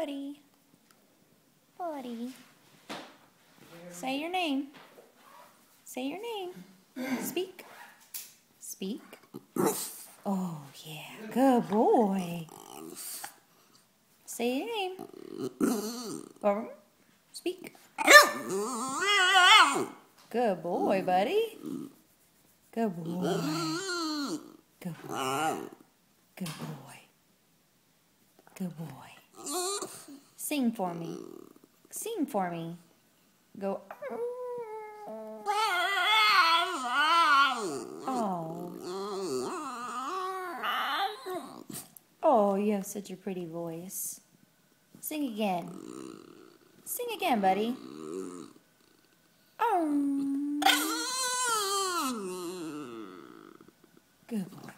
Buddy. Buddy. Say your name. Say your name. Speak. Speak. Oh, yeah. Good boy. Say your name. Speak. Good boy, buddy. Good boy. Good boy. Good boy. Good boy. Sing for me. Sing for me. Go. Oh. Oh, you have such a pretty voice. Sing again. Sing again, buddy. Oh. Good boy.